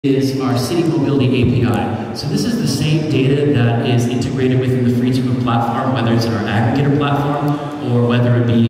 is our City Mobility API. So this is the same data that is integrated within the FreeTuber platform, whether it's in our aggregator platform or whether it be